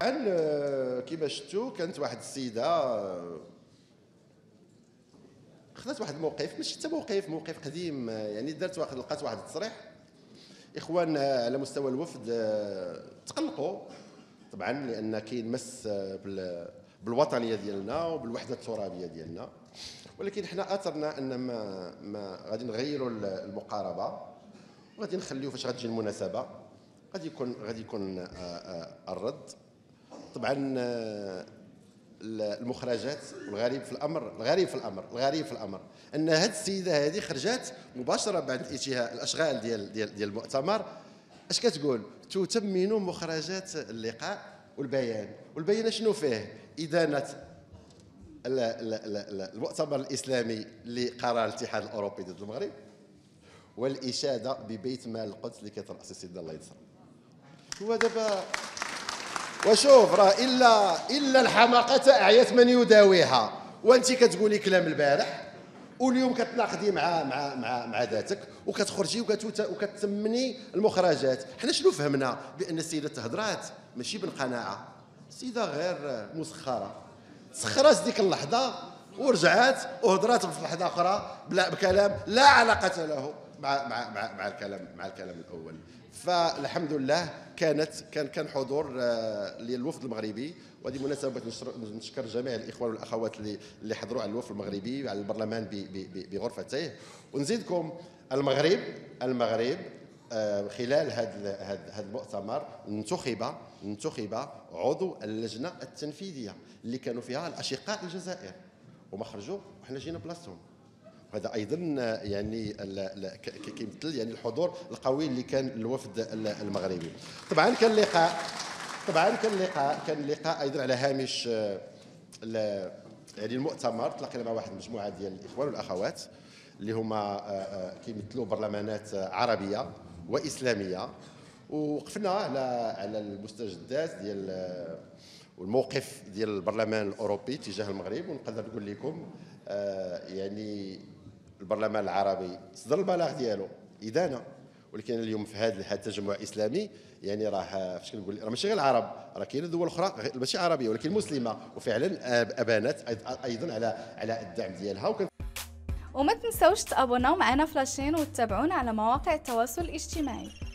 بحال كيما شفتوا كانت واحد السيده خذات واحد الموقف، ماشي حتى موقف قديم، يعني لقات واحد التصريح. اخوان على مستوى الوفد تقلقوا طبعا، لان كاين مس بالوطنيه ديالنا وبالوحده الترابيه ديالنا، ولكن حنا اثرنا ان ما غادي نغيروا المقاربه، وغادي نخليو فاش غتجي المناسبه غادي يكون الرد. طبعا المخرجات، والغريب في الامر ان هذه السيده هذه خرجت مباشره بعد انتهاء الاشغال ديال المؤتمر. اش كتقول؟ تثمن مخرجات اللقاء والبيان شنو فيه؟ ادانه المؤتمر الاسلامي لقرار الاتحاد الاوروبي ضد المغرب، والاشاده ببيت مال القدس اللي كيترأس سيدنا الله ينصر. هو دابا وشوف راه الا الحماقه اعيت من يداويها، وانت كتقولي كلام البارح واليوم كتناقضي مع ذاتك وكتخرجي وكتثمني المخرجات. حنا شنو فهمنا؟ بان السيده تهضرات ماشي بالقناعه، السيده غير مسخره، تسخرات ديك اللحظه ورجعات وهضرات في لحظه اخرى بكلام لا علاقه له مع الكلام الاول. فالحمد لله كان حضور للوفد المغربي، وهذه مناسبه نشكر جميع الاخوان والاخوات اللي حضروا على الوفد المغربي على البرلمان بغرفته. ونزيدكم المغرب خلال هذا المؤتمر انتخب عضو اللجنه التنفيذيه اللي كانوا فيها الاشقاء الجزائر، وما خرجوا وحنا جينا بلاصتهم. هذا ايضا يعني كيمثل يعني الحضور القوي اللي كان الوفد المغربي. طبعا كان لقاء ايضا على هامش يعني المؤتمر. تلاقينا مع واحد المجموعه ديال الاخوان والاخوات اللي هما كيمثلوا برلمانات عربيه واسلاميه، ووقفنا على المستجدات ديال والموقف ديال البرلمان الاوروبي تجاه المغرب. ونقدر نقول لكم يعني البرلمان العربي صدر البلاغ ديالو ادانه، ولكن اليوم في هذا التجمع الاسلامي يعني راه فاش كنقول راه ماشي غير العرب، راه كاينه دول اخرى ماشي عربيه ولكن مسلمه، وفعلا ابانت ايضا على الدعم ديالها. وما تنسوش تابوناو معنا في لاشين وتتابعونا على مواقع التواصل الاجتماعي.